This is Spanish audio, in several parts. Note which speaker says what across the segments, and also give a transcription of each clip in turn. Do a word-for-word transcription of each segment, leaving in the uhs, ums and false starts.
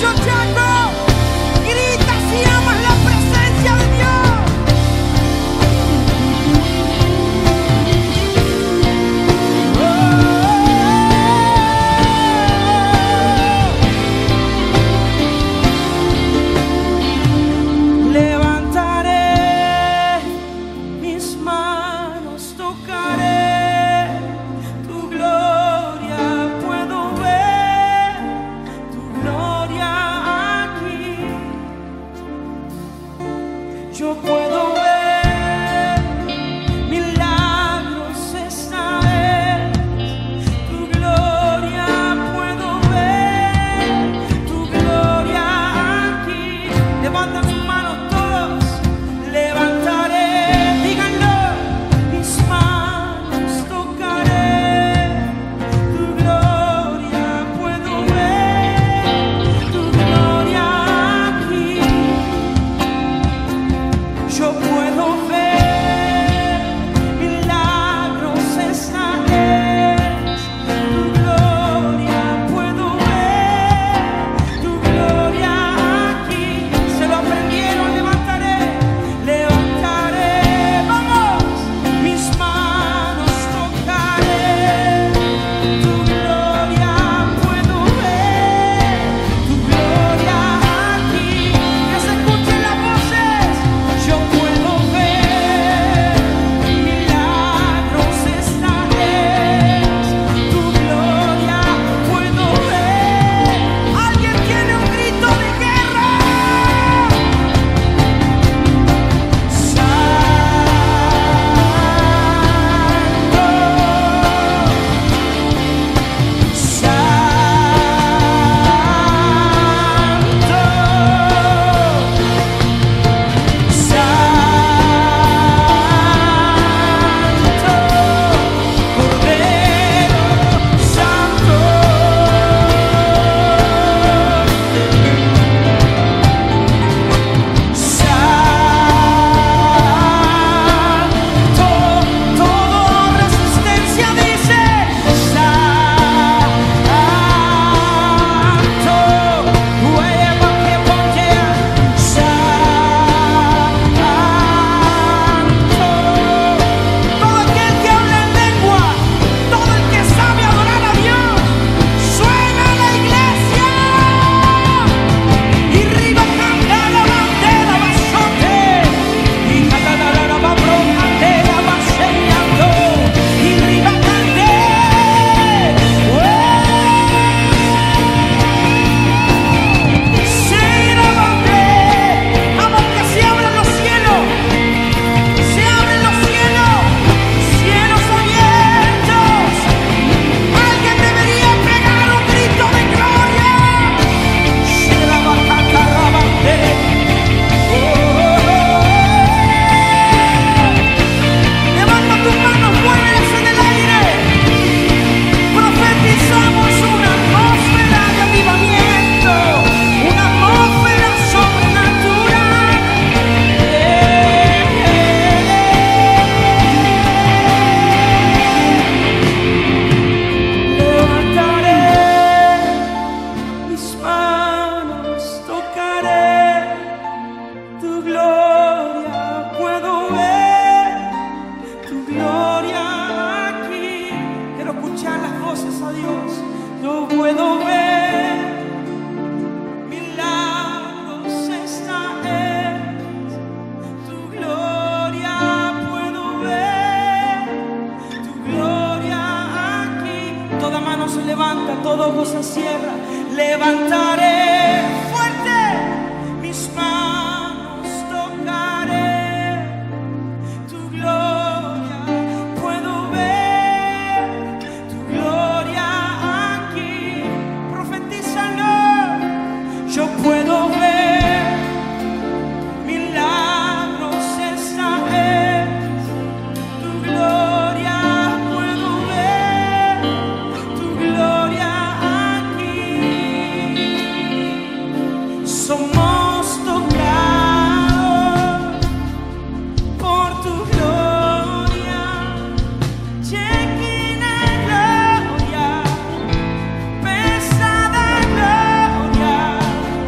Speaker 1: todo ojo se cierra. Levantaré fuerte mis manos, tocaré tu gloria. Puedo ver tu gloria aquí. Profetízalo. Yo puedo ver milagros esta vez. Tu gloria puedo ver, tu gloria aquí. Somos tocados por tu gloria. Chequina gloria, pesada gloria.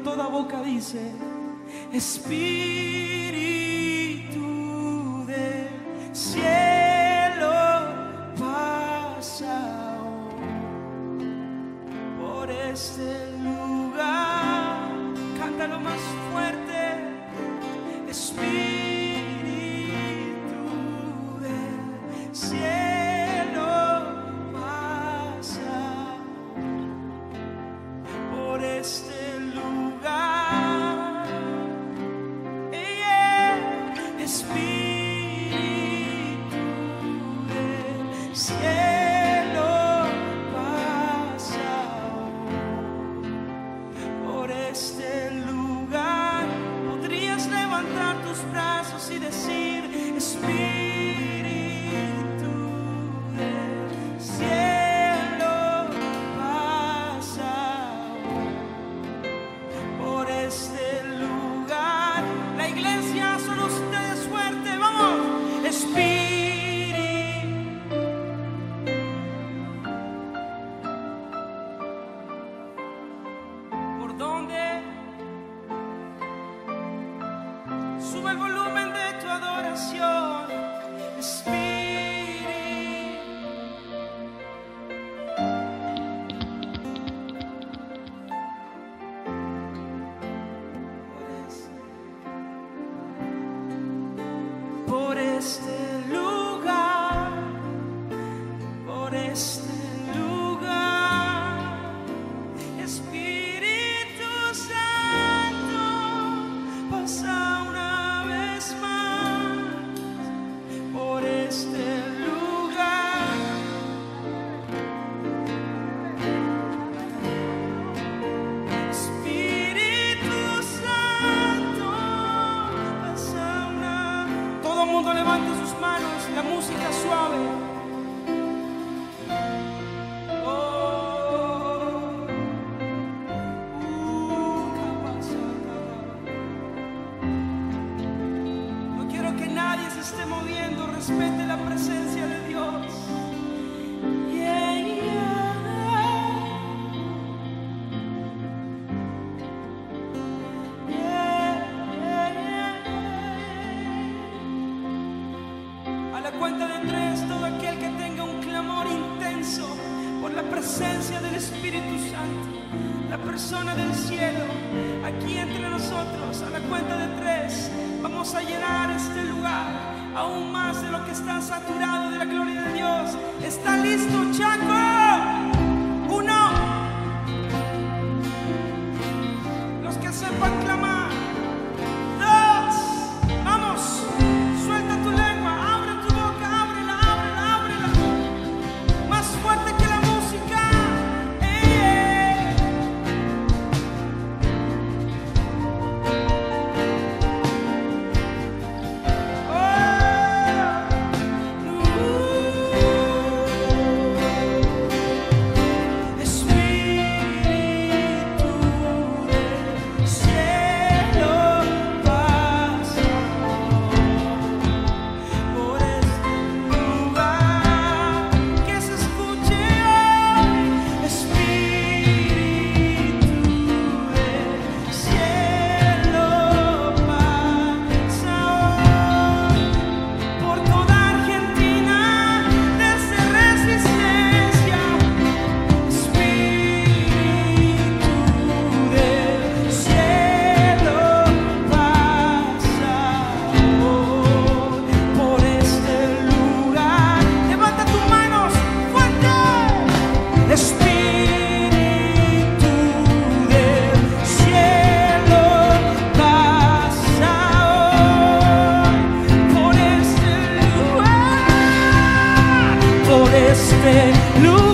Speaker 1: toda boca dice: Espíritu del cielo pasa hoy por este lugar. Cántalo más fuerte. Espíritu del cielo pasa por este lugar. Yeah. Espíritu del cielo pasa por este lugar. Podrías levantar tus brazos y decir: Espíritu del cielo pasa por este lugar. La iglesia son ustedes, fuerte, vamos. Espíritu. ¿Por dónde? Sube el volumen de tu adoración. Espíritu. Por este lugar, por este lugar, Espíritu Santo, pasa una vez más por este lugar. Espíritu Santo, pasa una. Todo el mundo levante sus manos, la música suave. Oh, uh, no quiero que nadie se esté moviendo, respete la presencia de Dios. Yeah, yeah. Yeah, yeah, yeah. A la cuenta de tres, todo aquel que tenga un clamor intenso por la presencia del Espíritu Santo, la persona del cielo, aquí entre nosotros, a la cuenta de tres, vamos a llenar este lugar aún más de lo que está saturado de la gloria de Dios. ¿Está listo, Chaco? Uno. Los que sepan clamar. Dos. Vamos. Suelta tu lengua. Abre tu boca. Ábrela, ábrela, ábrela. Más fuerte que la música. Eh. este lugar.